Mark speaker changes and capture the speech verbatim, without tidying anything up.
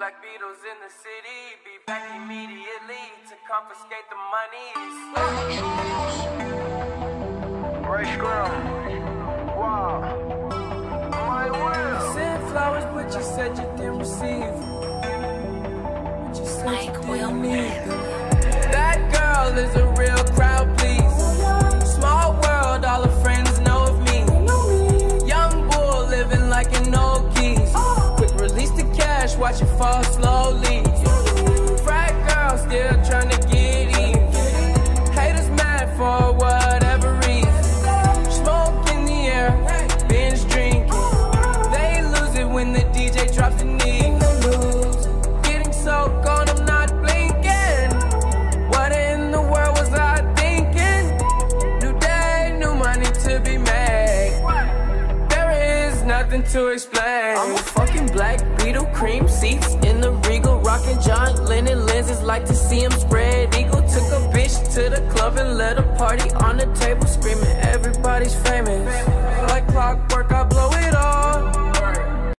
Speaker 1: Black Beatles in the city, be back immediately to confiscate the monies.
Speaker 2: Ray Scrum. Wow. My will.
Speaker 1: Sent flowers, but you said you didn't receive. But you said
Speaker 3: Mike
Speaker 1: you
Speaker 3: Will
Speaker 1: didn't need them. That girl is a real crowd, please. Small world, all her friends know of me. Young bull living like an old geese. Quick release the cash, watch it fall slowly. Frat girl still trying to get in. Haters mad for whatever reason. Smoke in the air, binge drinking. They lose it when the D J drops the knee. Getting so gone, I'm not blinking. What in the world was I thinking? New day, new money to be made. There is nothing to explain. I'm a fucking Black Beetle, cream seats in the Regal, rocking John Lennon lenses, like to see him spread eagle. Took a bitch to the club and let her party on the table.